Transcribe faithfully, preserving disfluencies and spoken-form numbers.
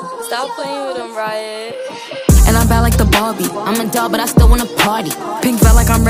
Stop playing with him, Riot. And I'm bad like the Barbie. I'm a doll, but I still wanna party. Pink felt like I'm